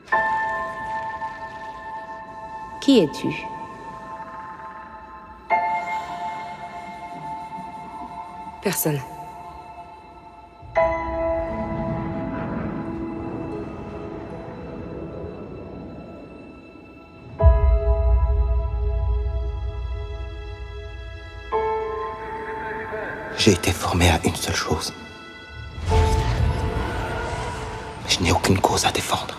Qui es-tu? Personne. J'ai été formé à une seule chose. Mais je n'ai aucune cause à défendre.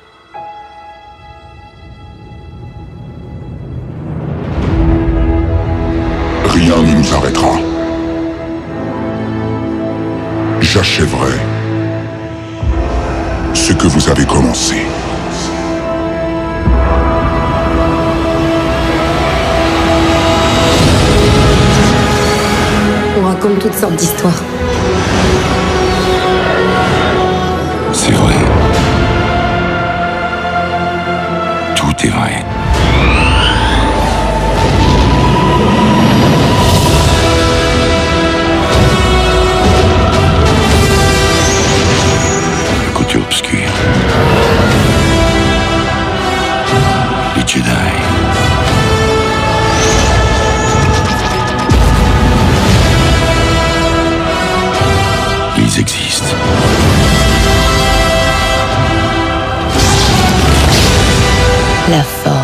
Rien ne nous arrêtera. J'achèverai ce que vous avez commencé. On raconte toutes sortes d'histoires. C'est vrai. Tout est vrai. Le côté obscur. Les Jedi. Ils existent. La force.